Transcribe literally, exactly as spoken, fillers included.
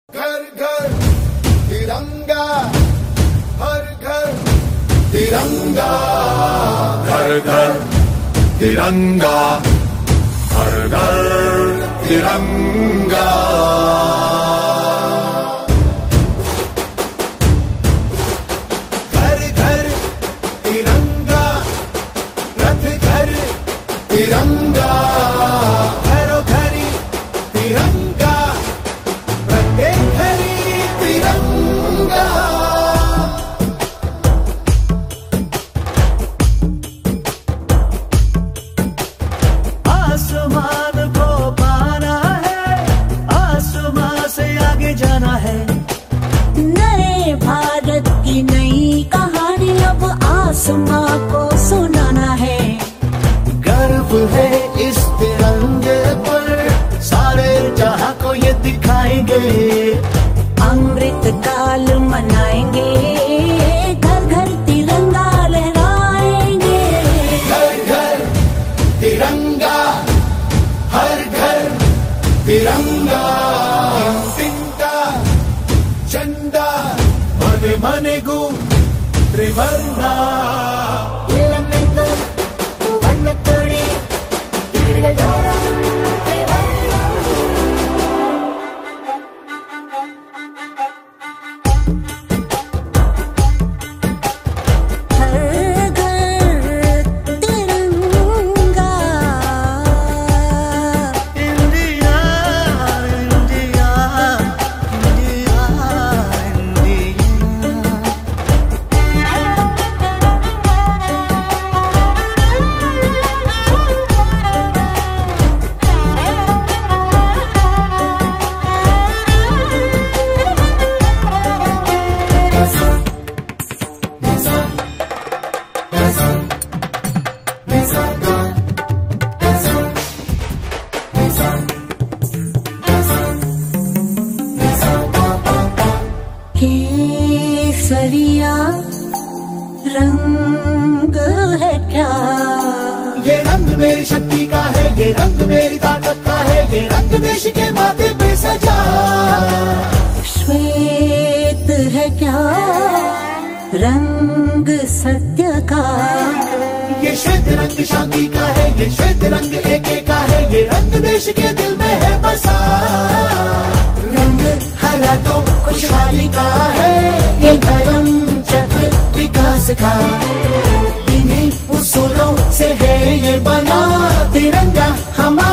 घर घर तिरंगा, हर घर तिरंगा, घर घर तिरंगा, हर घर तिरंगा। घर घर तिरंगा, रथ घर तिरंगा, घरों घरी तिरंगा, प्रत्येक घरी तिरंगा। आसमान को पाना है, आसमान से आगे जाना है। नए भारत की नई कहानी अब आसमां को सुनाना है। गर्व है इस तिरंगे पर, सारे जहां को ये दिखाएंगे। अमृत काल मनाएंगे, घर घर तिरंगा लहराएंगे। घर घर तिरंगा, हर घर तिरंगा, तिंका झंडा मने मने गु त्रिवर्णा। केसरिया रंग है क्या? ये रंग मेरी शक्ति का है, ये रंग मेरी ताकत का है, ये रंग देश के माथे पे सजा। श्वेत है क्या रंग सत्य का? ये श्वेत रंग शांति का है, ये श्वेत रंग एके का है, ये रंग देश के दिल में है बसा। रंग हरा तो खुशहाली का है, ये धर्म चक्र विकास का। इन्हीं उसूलों से है ये बना तिरंगा हमारा।